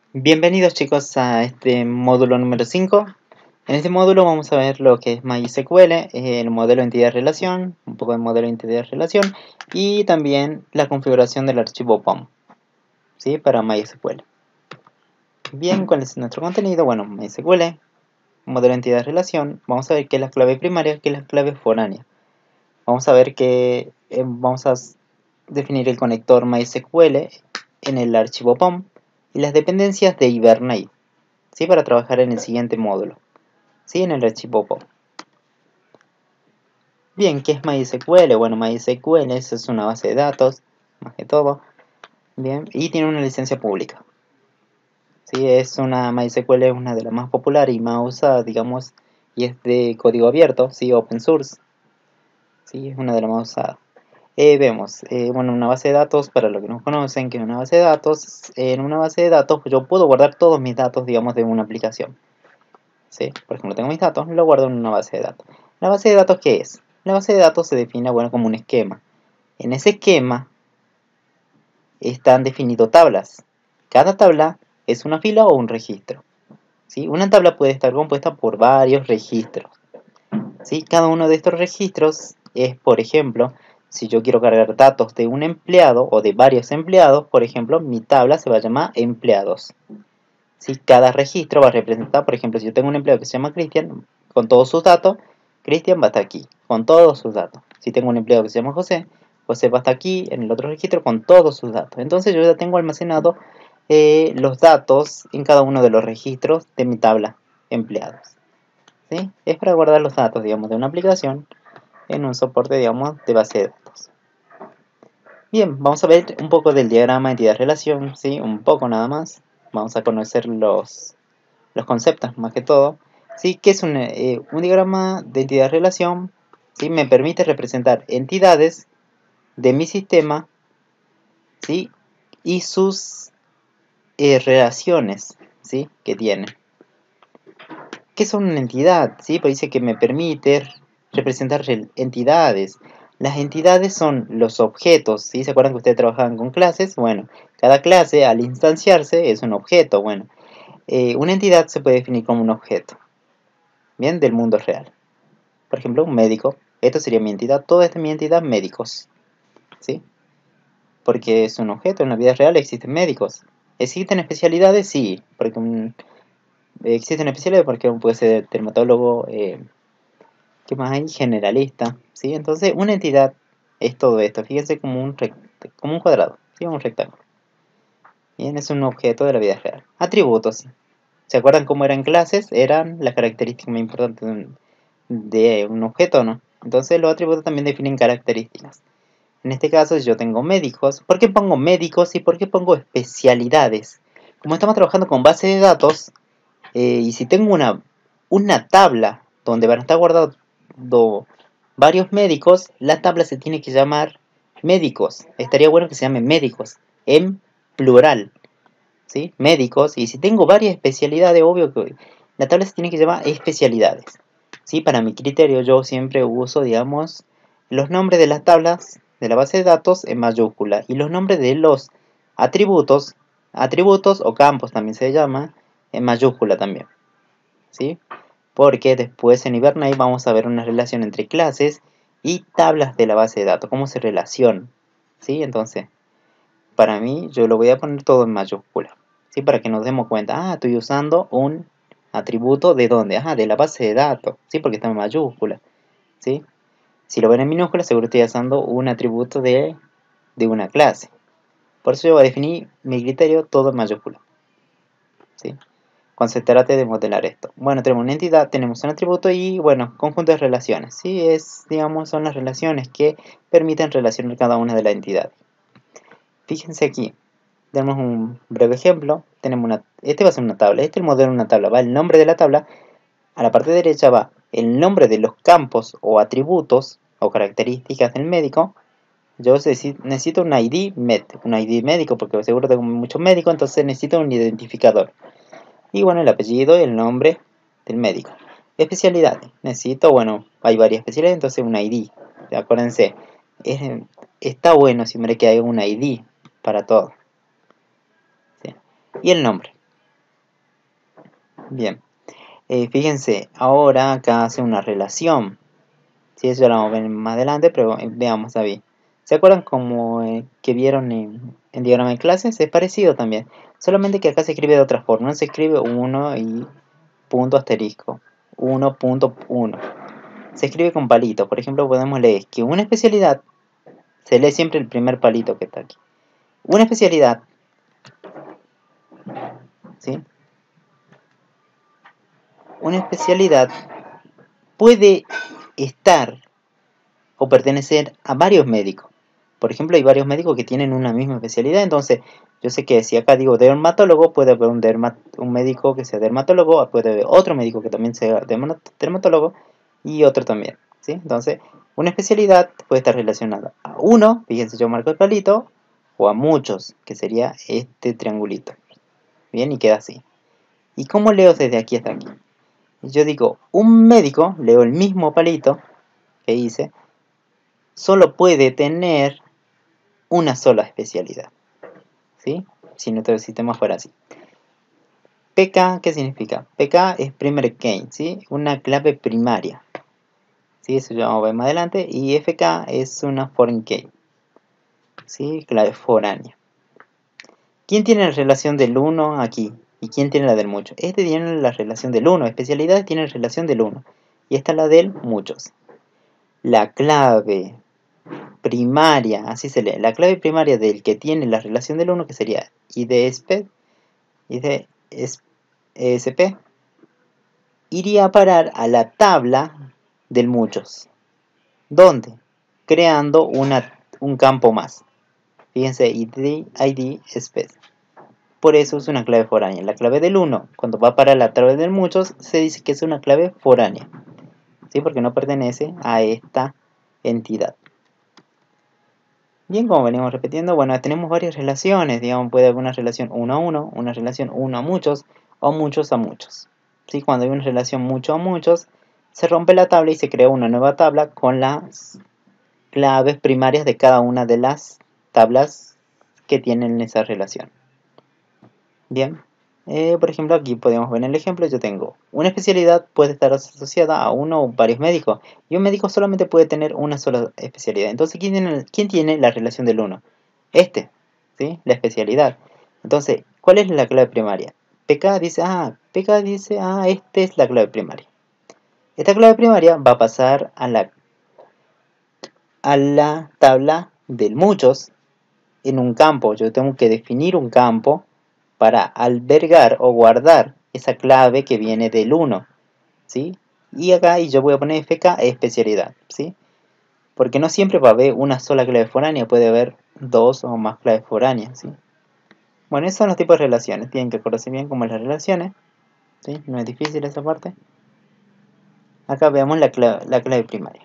Bienvenidos chicos a este módulo número 5. En este módulo vamos a ver lo que es MySQL, el modelo de entidad-relación, un poco de modelo de entidad-relación y también la configuración del archivo POM, ¿sí? Para MySQL. Bien, ¿cuál es nuestro contenido? Bueno, MySQL, modelo de entidad-relación, vamos a ver qué es la clave primaria, qué es la clave foránea. Vamos a ver que vamos a definir el conector MySQL en el archivo POM y las dependencias de Hibernate, ¿sí? Para trabajar en el siguiente módulo, ¿sí? En el archivo POM. Bien, ¿qué es MySQL? Bueno, MySQL es una base de datos, más que todo, bien, y tiene una licencia pública, ¿sí? MySQL es una de las más populares y más usadas, digamos, y es de código abierto, ¿sí? Open source, ¿sí? Es una de las más usadas. Vemos, bueno, una base de datos, para los que no conocen, que es una base de datos, en una base de datos yo puedo guardar todos mis datos, digamos, de una aplicación, ¿sí? Por ejemplo, tengo mis datos, lo guardo en una base de datos. ¿La base de datos qué es? La base de datos se define, bueno, como un esquema. En ese esquema están definidos tablas. Cada tabla es una fila o un registro, ¿sí? Una tabla puede estar compuesta por varios registros, ¿sí? Cada uno de estos registros es, por ejemplo, si yo quiero cargar datos de un empleado o de varios empleados, por ejemplo, mi tabla se va a llamar empleados, ¿sí? Cada registro va a representar, por ejemplo, si yo tengo un empleado que se llama Cristian, con todos sus datos, Cristian va a estar aquí, con todos sus datos. Si tengo un empleado que se llama José, José va a estar aquí en el otro registro con todos sus datos. Entonces yo ya tengo almacenado los datos en cada uno de los registros de mi tabla empleados, ¿sí? Es para guardar los datos, digamos, de una aplicación en un soporte, digamos, de base de datos. Bien, vamos a ver un poco del diagrama entidad-relación, ¿sí? Un poco nada más. Vamos a conocer los conceptos más que todo, ¿sí? Que es un diagrama de entidad-relación, ¿sí? Me permite representar entidades de mi sistema, ¿sí? Y sus relaciones, ¿sí? Que tiene. ¿Qué son una entidad? ¿Sí? Pues dice que me permite representar entidades. Las entidades son los objetos, ¿sí? ¿Se acuerdan que ustedes trabajaban con clases? Bueno, cada clase al instanciarse es un objeto. Bueno, una entidad se puede definir como un objeto, ¿bien? Del mundo real. Por ejemplo, un médico. Esto sería mi entidad. Toda esta es mi entidad, médicos, ¿sí? Porque es un objeto. En la vida real existen médicos. ¿Existen especialidades? Sí. Porque existen especialidades porque uno puede ser dermatólogo, ¿qué más hay? Generalista, ¿sí? Entonces, una entidad es todo esto. Fíjense como un cuadrado, ¿sí? Un rectángulo. Bien, es un objeto de la vida real. Atributos. ¿Se acuerdan cómo eran clases? Eran las características más importantes de un objeto, ¿no? Entonces, los atributos también definen características. En este caso, yo tengo médicos. ¿Por qué pongo médicos y por qué pongo especialidades? Como estamos trabajando con base de datos, y si tengo una tabla donde van a estar guardados varios médicos, la tabla se tiene que llamar médicos. Estaría bueno que se llame médicos, en plural, ¿sí? Médicos. Y si tengo varias especialidades, obvio que la tabla se tiene que llamar especialidades, ¿sí? Para mi criterio, yo siempre uso, digamos, los nombres de las tablas de la base de datos en mayúscula y los nombres de los atributos, atributos o campos también se llama, en mayúscula también, ¿sí? Porque después en Hibernate vamos a ver una relación entre clases y tablas de la base de datos, cómo se relacionan, ¿sí? Entonces, para mí, yo lo voy a poner todo en mayúscula, ¿sí? Para que nos demos cuenta, estoy usando un atributo de dónde, de la base de datos, ¿sí? Porque está en mayúscula, ¿sí? Si lo ven en minúscula, seguro estoy usando un atributo de una clase. Por eso yo voy a definir mi criterio todo en mayúscula, ¿sí? Cuando se trate de modelar esto. Bueno, tenemos una entidad, tenemos un atributo y, bueno, conjunto de relaciones. Sí, digamos, son las relaciones que permiten relacionar cada una de las entidades. Fíjense aquí, tenemos un breve ejemplo. Este va a ser una tabla, este es el modelo de una tabla. Va el nombre de la tabla, a la parte derecha va el nombre de los campos o atributos o características del médico. Yo necesito un ID médico, porque seguro tengo muchos médicos, entonces necesito un identificador. Y bueno, el apellido y el nombre del médico. Especialidades. Necesito, bueno, hay varias especialidades, entonces un ID. Acuérdense, es- está bueno siempre que haya un ID para todo, ¿sí? Y el nombre. Bien, fíjense, ahora acá hace una relación. Sí, eso ya lo vamos a ver más adelante, pero veamos ahí. ¿Se acuerdan como que vieron en diagrama de clases? Es parecido también. Solamente que acá se escribe de otra forma. No se escribe 1 y punto asterisco. 1.1. Se escribe con palitos. Por ejemplo, podemos leer que una especialidad se lee siempre el primer palito que está aquí. Una especialidad, ¿sí? Una especialidad puede estar o pertenecer a varios médicos. Por ejemplo, hay varios médicos que tienen una misma especialidad, entonces yo sé que si acá digo dermatólogo, puede haber un médico que sea dermatólogo, puede haber otro médico que también sea dermatólogo y otro también, ¿sí? Entonces, una especialidad puede estar relacionada a uno, fíjense yo marco el palito, o a muchos, que sería este triangulito. Bien, y queda así. ¿Y cómo leo desde aquí hasta aquí? Yo digo, un médico, leo el mismo palito que hice, solo puede tener una sola especialidad, ¿sí? Si nuestro sistema fuera así. PK, ¿qué significa? PK es primary key, ¿sí? Una clave primaria, ¿sí? Eso ya vamos a ver más adelante. Y FK es una foreign key, ¿sí? Clave foránea. ¿Quién tiene la relación del 1 aquí? ¿Y quién tiene la del mucho? Este tiene la relación del 1, especialidades tienen relación del 1. Y esta es la del muchos. La clave primaria, así se lee, la clave primaria del que tiene la relación del 1, que sería IDSP, IDSP, iría a parar a la tabla del muchos. ¿Dónde? Creando un campo más. Fíjense, ID space. Por eso es una clave foránea. La clave del 1, cuando va para la tabla del muchos, se dice que es una clave foránea. ¿Sí? Porque no pertenece a esta entidad. Bien, como venimos repitiendo, bueno, tenemos varias relaciones, digamos, puede haber una relación 1 a 1, una relación 1 a muchos, o muchos a muchos. ¿Sí? Cuando hay una relación mucho a muchos, se rompe la tabla y se crea una nueva tabla con las claves primarias de cada una de las tablas que tienen esa relación. Bien, por ejemplo, aquí podemos ver en el ejemplo, yo tengo una especialidad puede estar asociada a uno o varios médicos, y un médico solamente puede tener una sola especialidad. Entonces, ¿quién tiene la relación del uno? Este, ¿sí? La especialidad. Entonces, ¿cuál es la clave primaria? PK dice, esta es la clave primaria. Esta clave primaria va a pasar a la tabla del muchos en un campo. Yo tengo que definir un campo para albergar o guardar esa clave que viene del 1, ¿sí? Y acá yo voy a poner FK especialidad, ¿sí? Porque no siempre va a haber una sola clave foránea, puede haber dos o más claves foráneas, ¿sí? Bueno, esos son los tipos de relaciones, tienen que acordarse bien cómo las relaciones, ¿sí? No es difícil esa parte. Acá veamos la clave primaria.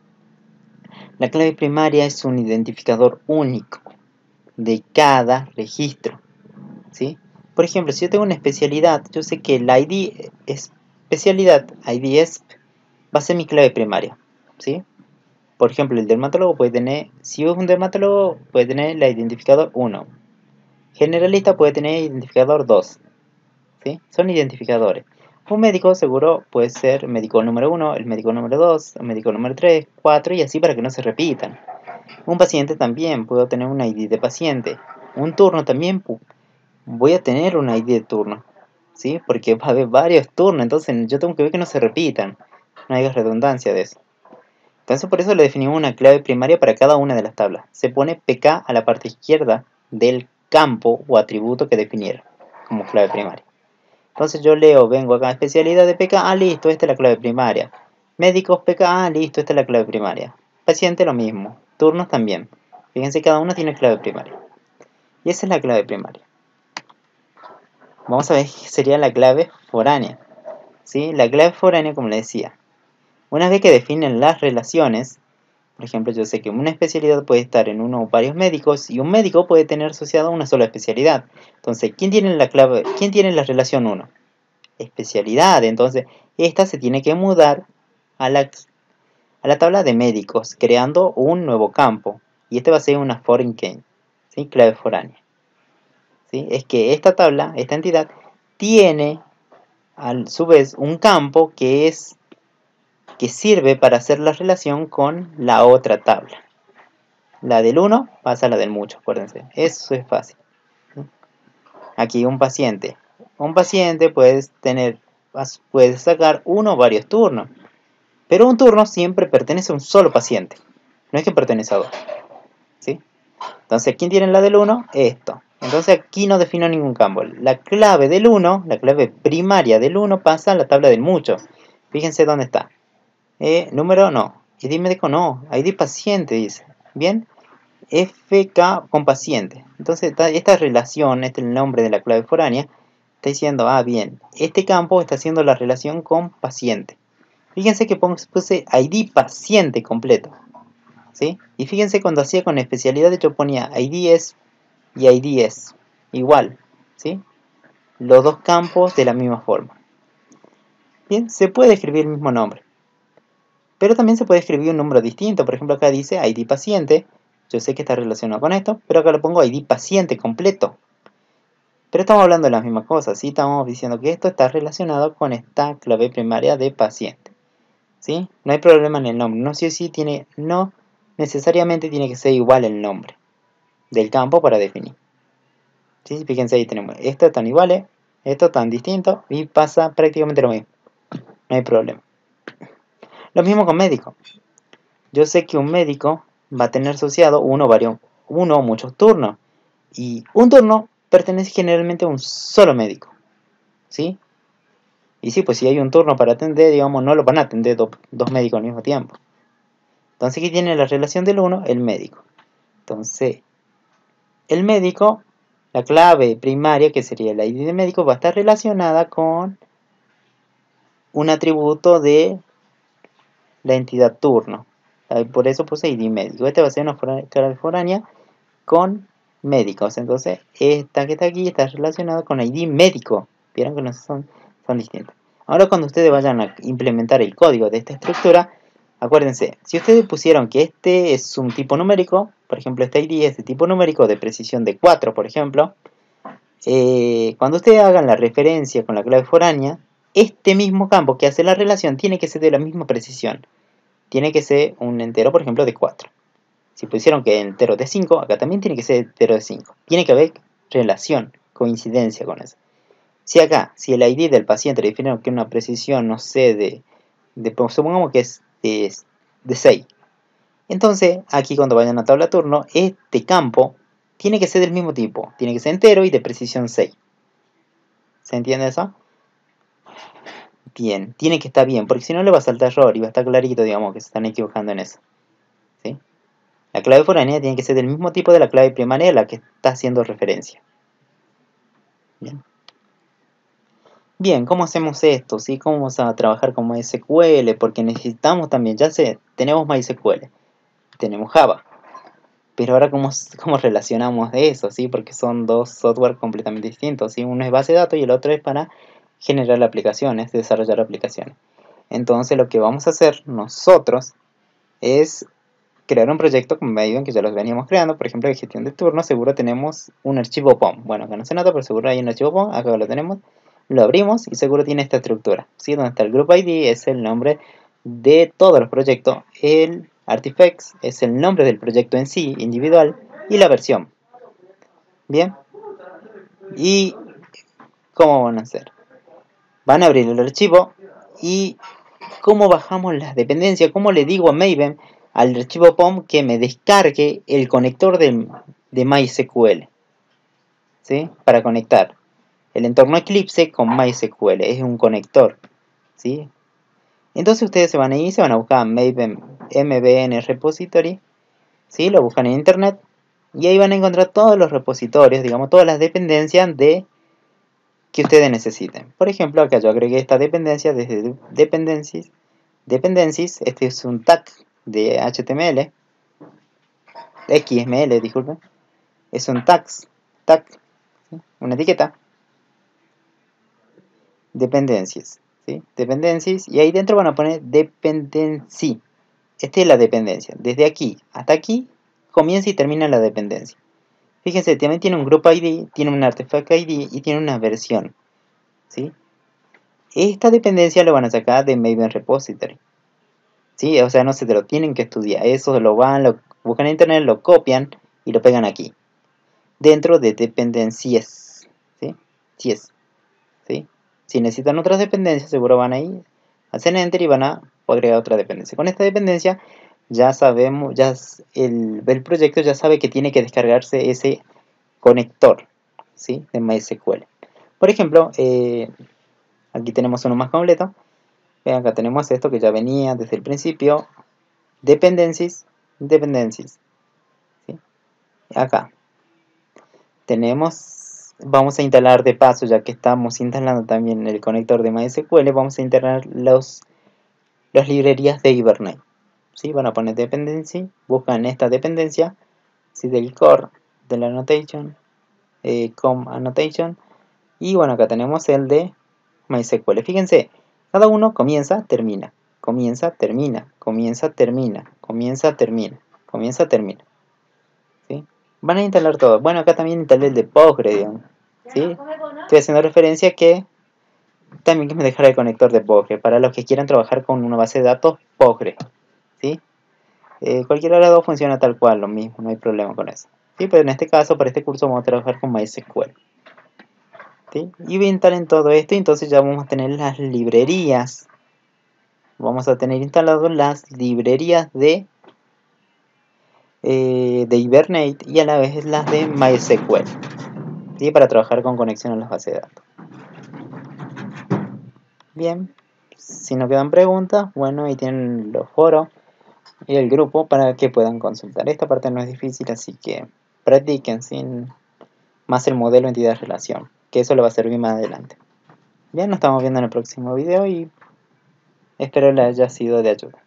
La clave primaria es un identificador único de cada registro, ¿sí? Por ejemplo, si yo tengo una especialidad, yo sé que el ID especialidad, IDS, va a ser mi clave primaria, ¿sí? Por ejemplo, el dermatólogo puede tener, si es un dermatólogo, puede tener el identificador 1. Generalista puede tener identificador 2, ¿sí? Son identificadores. Un médico seguro puede ser médico número 1, el médico número 2, el médico número 3, 4 y así para que no se repitan. Un paciente también puede tener un ID de paciente. Un turno también voy a tener un ID de turno, ¿sí? Porque va a haber varios turnos, entonces yo tengo que ver que no se repitan, no haya redundancia de eso. Entonces por eso le definimos una clave primaria para cada una de las tablas. Se pone PK a la parte izquierda del campo o atributo que definiera como clave primaria. Entonces yo leo, vengo acá, especialidad de PK, listo, esta es la clave primaria. Médicos PK, listo, esta es la clave primaria. Paciente lo mismo, turnos también. Fíjense, cada uno tiene clave primaria. Y esa es la clave primaria. Vamos a ver qué sería la clave foránea, ¿sí? La clave foránea, como les decía, una vez que definen las relaciones, por ejemplo, yo sé que una especialidad puede estar en uno o varios médicos y un médico puede tener asociado una sola especialidad. Entonces, ¿quién tiene la clave? ¿Quién tiene la relación 1? Especialidad. Entonces, esta se tiene que mudar a la tabla de médicos, creando un nuevo campo. Y este va a ser una foreign key, ¿sí? Clave foránea. ¿Sí? Es que esta tabla, esta entidad, tiene a su vez un campo que sirve para hacer la relación con la otra tabla. La del 1 pasa a la del mucho, acuérdense. Eso es fácil. Aquí un paciente. Un paciente puedes sacar uno o varios turnos. Pero un turno siempre pertenece a un solo paciente. No es que pertenece a dos. ¿Sí? Entonces, ¿quién tiene la del 1? Esto. Entonces aquí no defino ningún campo. La clave del 1, la clave primaria del 1 pasa a la tabla del mucho. Fíjense dónde está. Número no. ID médico no. ID paciente dice. Bien. FK con paciente. Entonces esta relación, este es el nombre de la clave foránea, está diciendo, bien, este campo está haciendo la relación con paciente. Fíjense que puse ID paciente completo. ¿Sí? Y fíjense cuando hacía con especialidades yo ponía IDs y IDs. Igual. ¿Sí? Los dos campos de la misma forma. Bien, se puede escribir el mismo nombre. Pero también se puede escribir un número distinto. Por ejemplo, acá dice ID paciente. Yo sé que está relacionado con esto, pero acá lo pongo ID paciente completo. Pero estamos hablando de las mismas cosas, ¿sí? Estamos diciendo que esto está relacionado con esta clave primaria de paciente. ¿Sí? No hay problema en el nombre. No necesariamente tiene que ser igual el nombre del campo para definir. ¿Sí? Fíjense, ahí tenemos estos tan iguales, estos tan distintos y pasa prácticamente lo mismo. No hay problema. Lo mismo con médico. Yo sé que un médico va a tener asociado uno o muchos turnos. Y un turno pertenece generalmente a un solo médico. ¿Sí? Y sí, pues si hay un turno para atender, digamos, no lo van a atender dos médicos al mismo tiempo. Entonces aquí tiene la relación del 1, el médico. Entonces, el médico, la clave primaria, que sería la ID de médico, va a estar relacionada con un atributo de la entidad turno. Por eso puse ID médico. Este va a ser una clave foránea con médicos. Entonces, esta que está aquí está relacionada con ID médico. Vieron que no son distintos. Ahora cuando ustedes vayan a implementar el código de esta estructura, acuérdense, si ustedes pusieron que este es un tipo numérico, por ejemplo este ID es de tipo numérico de precisión de 4, por ejemplo, cuando ustedes hagan la referencia con la clave foránea, este mismo campo que hace la relación tiene que ser de la misma precisión. Tiene que ser un entero, por ejemplo, de 4. Si pusieron que entero de 5, acá también tiene que ser entero de 5. Tiene que haber relación, coincidencia con eso. Si el ID del paciente le definieron que una precisión, no sé, supongamos que es de 6. Entonces, aquí cuando vayan a tabla turno, este campo tiene que ser del mismo tipo. Tiene que ser entero y de precisión 6. ¿Se entiende eso? Bien, tiene que estar bien, porque si no le va a saltar error y va a estar clarito, digamos, que se están equivocando en eso. ¿Sí? La clave foránea tiene que ser del mismo tipo de la clave primaria a la que está haciendo referencia. Bien. Bien, ¿cómo hacemos esto? ¿Sí? ¿Cómo vamos a trabajar con MySQL? Porque necesitamos también, ya sé, tenemos MySQL, tenemos Java, pero ahora ¿cómo relacionamos eso? ¿Sí? Porque son dos software completamente distintos, ¿sí? Uno es base de datos y el otro es para generar aplicaciones, desarrollar aplicaciones. Entonces lo que vamos a hacer nosotros es crear un proyecto con Maven, que ya los veníamos creando. Por ejemplo, de gestión de turnos, seguro tenemos un archivo POM. Bueno, acá no se nota, pero seguro hay un archivo POM, acá lo tenemos. Lo abrimos y seguro tiene esta estructura, ¿sí? Donde está el group ID, es el nombre de todos los proyectos. El artifacts es el nombre del proyecto en sí, individual, y la versión. Bien. ¿Y cómo van a hacer? Van a abrir el archivo y cómo bajamos las dependencias, cómo le digo a Maven al archivo POM que me descargue el conector de MySQL, ¿sí? Para conectar el entorno Eclipse con MySQL, es un conector, ¿sí? Entonces ustedes se van a ir, se van a buscar Maven MVN Repository, ¿sí? Lo buscan en internet y ahí van a encontrar todos los repositorios, digamos, todas las dependencias que ustedes necesiten. Por ejemplo, acá yo agregué esta dependencia desde Dependencies, este es un tag de HTML, XML, disculpen, es un tag, ¿sí? Una etiqueta, dependencias, ¿sí? Dependencias, y ahí dentro van a poner dependency. Esta es la dependencia. Desde aquí hasta aquí comienza y termina la dependencia. Fíjense, también tiene un group ID, tiene un artifact ID y tiene una versión, ¿sí? esta dependencia lo van a sacar de Maven Repository. ¿Sí? O sea, no se te lo tienen que estudiar. Eso lo buscan en internet, lo copian y lo pegan aquí. Dentro de dependencias. ¿Sí? ¿Sí? Si necesitan otras dependencias, seguro van a ir, hacen enter y van a agregar otra dependencia. Con esta dependencia ya sabemos, el proyecto ya sabe que tiene que descargarse ese conector, ¿sí? De MySQL. Por ejemplo, aquí tenemos uno más completo. Vean, acá tenemos esto que ya venía desde el principio. Dependencies. ¿Sí? Acá vamos a instalar de paso, ya que estamos instalando también el conector de MySQL, vamos a instalar las librerías de Hibernate. ¿Sí? Van a poner dependency, buscan esta dependencia, ¿sí? Del core, de la annotation, com annotation, y bueno, acá tenemos el de MySQL. Fíjense, cada uno comienza, termina, comienza, termina, comienza, termina, comienza, termina, comienza, termina. ¿Sí? Van a instalar todo. Bueno, acá también instalé el de Postgre, digamos. ¿Sí? Estoy haciendo referencia que también que me dejara el conector de Postgre para los que quieran trabajar con una base de datos Postgre. ¿Sí? Cualquiera de las dos funciona tal cual, lo mismo, no hay problema con eso. ¿Sí? Pero en este caso, para este curso vamos a trabajar con MySQL. ¿Sí? Y voy a instalar en todo esto y entonces ya vamos a tener las librerías. Vamos a tener instaladas las librerías de Hibernate y a la vez las de MySQL. ¿Sí? Para trabajar con conexión a las bases de datos. Bien, si no quedan preguntas, bueno, ahí tienen los foros y el grupo para que puedan consultar. Esta parte no es difícil, así que practiquen sin más el modelo entidad-relación, que eso le va a servir más adelante. Bien, nos estamos viendo en el próximo video y espero les haya sido de ayuda.